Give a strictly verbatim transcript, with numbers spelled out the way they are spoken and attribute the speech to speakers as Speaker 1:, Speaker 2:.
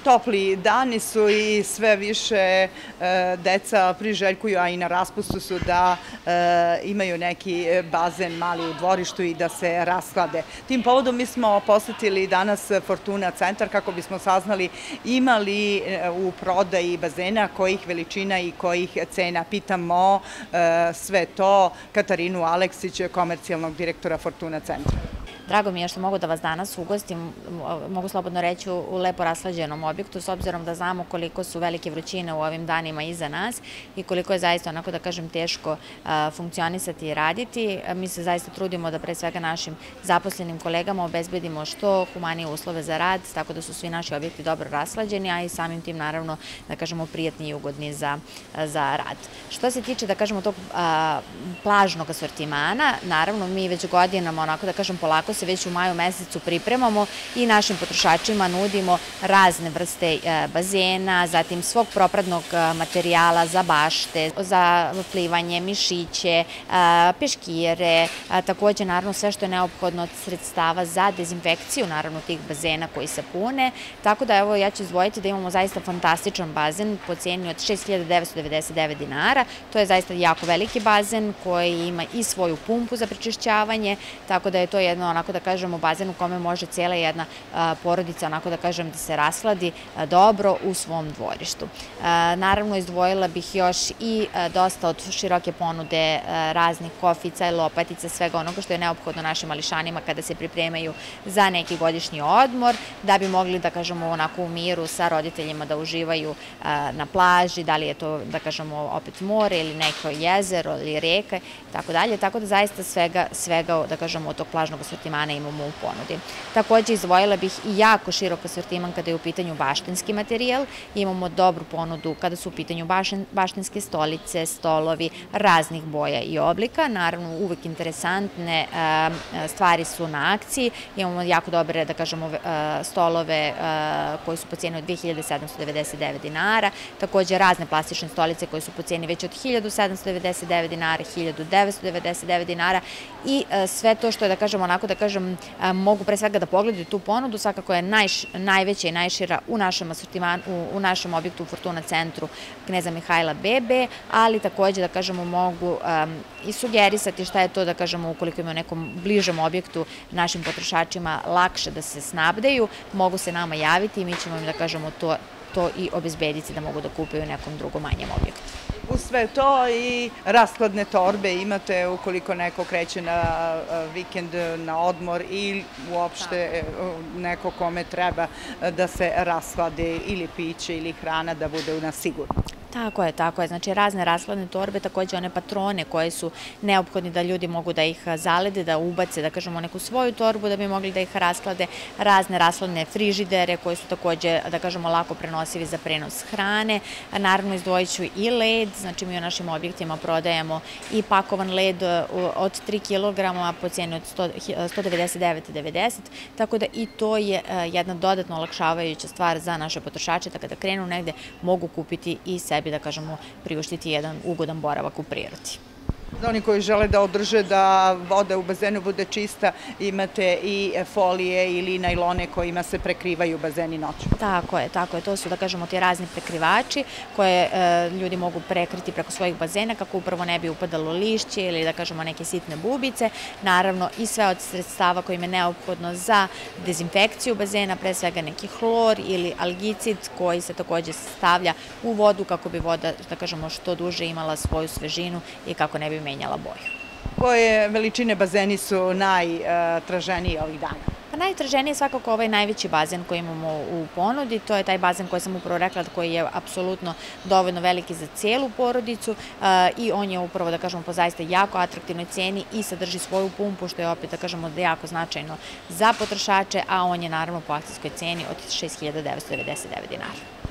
Speaker 1: Topli dani su i sve više deca priželjkuju, a i na raspustu su da imaju neki bazen mali u dvorištu i da se rasklade. Tim povodom mi smo posetili danas Fortuna centar kako bismo saznali ima li u prodaji bazena, kojih veličina i kojih cena. Pitamo sve to Katarinu Aleksić, komercijalnog direktora Fortuna centra.
Speaker 2: Drago mi je što mogu da vas danas ugostim, mogu slobodno reći, u lepo raslađenom objektu, s obzirom da znamo koliko su velike vrućine u ovim danima iza nas i koliko je zaista, onako da kažem, teško funkcionisati i raditi. Mi se zaista trudimo da pre svega našim zaposlenim kolegama obezbedimo što humanije uslove za rad, tako da su svi naši objekti dobro raslađeni, a i samim tim, naravno, da kažemo, prijatni i ugodni za rad. Što se tiče, da kažemo, tog plažnog asortimana, naravno, mi već godinama, onako da kažem, polako se već u maju mesecu pripremamo i našim potrošačima nudimo razne vrste bazena, zatim svog propradnog materijala za bašte, za plivanje, mišiće, peškire, takođe naravno sve što je neophodno od sredstava za dezinfekciju naravno tih bazena koji se pune, tako da evo ja ću izdvojiti da imamo zaista fantastičan bazen po cijeni od šest hiljada devetsto devedeset devet dinara, to je zaista jako veliki bazen koji ima i svoju pumpu za prečišćavanje, tako da je to jedno onako da kažemo bazen u kome može cijela jedna porodica onako da kažem da se rasladi dobro u svom dvorištu. Naravno izdvojila bih još i dosta od široke ponude raznih kofica i lopatica, svega onoga što je neophodno našim mališanima kada se pripremaju za neki godišnji odmor, da bi mogli da kažemo onako u miru sa roditeljima da uživaju na plaži, da li je to da kažemo opet more ili neko jezero ili reka i tako dalje, tako da zaista svega, svega da kažemo od tog plažnog asortimana imamo u ponudi. Takođe izdvojila bih i jako širok asortiman kada je u pitanju baštenski materijal, imamo dobru ponudu kada su u pitanju baštenske stolice, stolovi raznih boja i oblika, naravno uvek interesantne stvari su na akciji, imamo jako dobre da kažemo stolove koji su po cijeni od dve hiljade sedamsto devedeset devet dinara, takođe razne plastične stolice koje su po cijeni već od hiljadu sedamsto devedeset devet dinara, hiljadu devetsto devedeset devet dinara i sve to što je da kažemo onako da kažem mogu pre svega da pogledaju tu ponudu, svakako je najveća i najšira u našem asortimanu, u našem objektu u Fortuna centru Kneza Mihajla Bebe, ali takođe da kažemo mogu i sugerisati šta je to da kažemo ukoliko ima u nekom bližem objektu našim potrošačima lakše da se snabdeju, mogu se nama javiti i mi ćemo im da kažemo to to i obezbediti da mogu da kupe u nekom drugom manjem objektu.
Speaker 1: U sve to i raskladne torbe imate ukoliko neko kreće na vikend, na odmor ili uopšte neko kome treba da se rasklade ili piće ili hrana da bude u nas sigurno.
Speaker 2: Tako je, tako je. Znači razne rashladne torbe, takođe one patrone koje su neophodni da ljudi mogu da ih zalede, da ubace, da kažemo neku svoju torbu da bi mogli da ih rasklade, razne rashladne frižidere koje su takođe, da kažemo, lako prenosivi za prenos hrane. Naravno izdvojit ću i led, znači mi u našim objektima prodajemo i pakovan led od tri kilograma po cijeni od sto devedeset devet devedeset, tako da i to je jedna dodatno olakšavajuća stvar za naše potrošače, da kada krenu negde mogu kupiti i sebi da kažemo priuštiti jedan ugodan boravak u prirodi.
Speaker 1: Za oni koji žele da održe da voda u bazenu bude čista, imate i folije ili najlone kojima se prekrivaju bazeni noću.
Speaker 2: Tako je, tako je. To su da kažemo ti razni prekrivači koje ljudi mogu prekriti preko svojih bazena kako upravo ne bi upadalo lišće ili da kažemo neke sitne bubice. Naravno i sve od sredstava kojim je neophodno za dezinfekciju bazena, pre svega neki hlor ili algicid koji se takođe stavlja u vodu kako bi voda, da kažemo, što duže imala svoju svežinu i kako ne bi menjala boju.
Speaker 1: Koje veličine bazeni su najtraženiji ovih dana?
Speaker 2: Pa najtraženiji je svakako ovaj najveći bazen koji imamo u ponudi, to je taj bazen koji sam upravo rekla koji je apsolutno dovoljno veliki za cijelu porodicu i on je upravo, da kažemo, po zaista jako atraktivnoj cijeni i sadrži svoju pumpu, što je opet, da kažemo, jako značajno za potrošače, a on je naravno po akcijskoj cijeni od šest hiljada devetsto devedeset devet dinara.